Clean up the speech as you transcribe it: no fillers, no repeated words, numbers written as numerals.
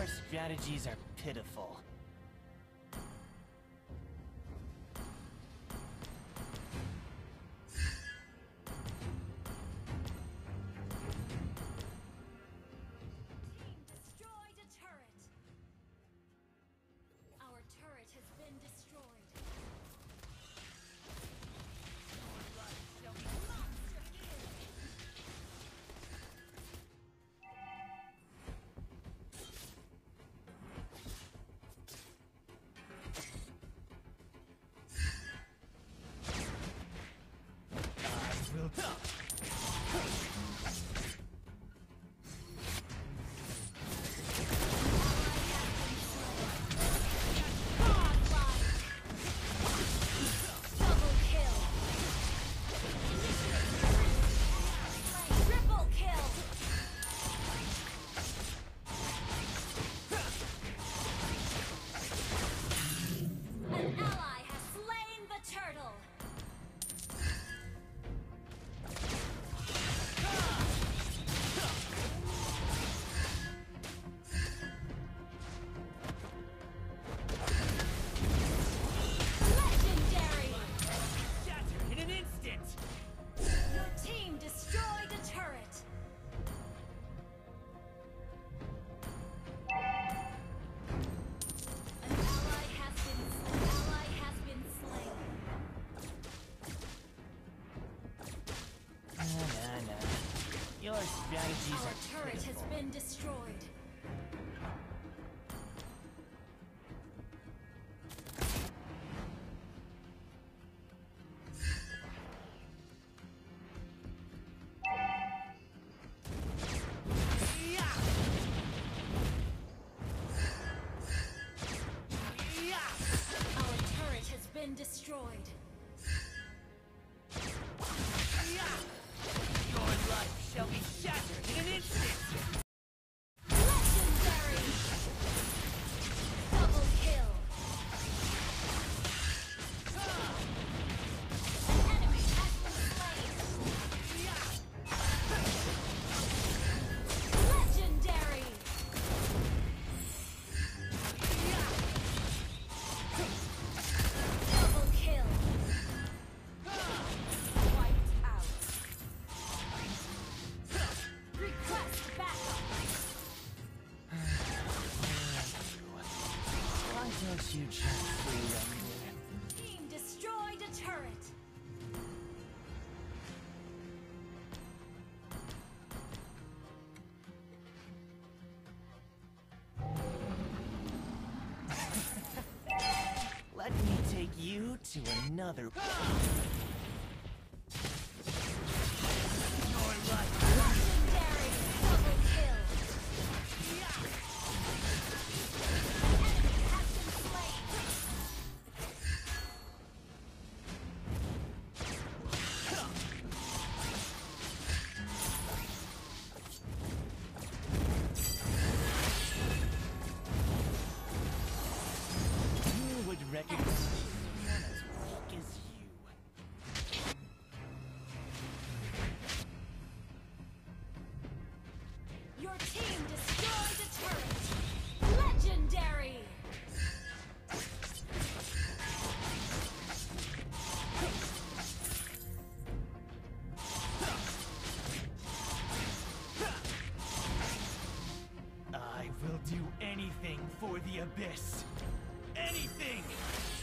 strategies are pitiful. Destroyed a turret. Our turret has been destroyed. Monster kill. Your strategies Our are turret has pitiful. been destroyed. Our turret has been destroyed. Your life shall be shattered in an instant! Legendary! Double kill! An enemy has been slain! Legendary! Double kill! Wiped out! Request backup! Why don't you just surrender? Team destroyed a turret! Let me take you to another. Your life. Legendary! Double kill! An enemy has been slain! Who would recognize someone as weak as you? Your team destroyed a turret! Legendary! I will do anything for the Abyss. Anything!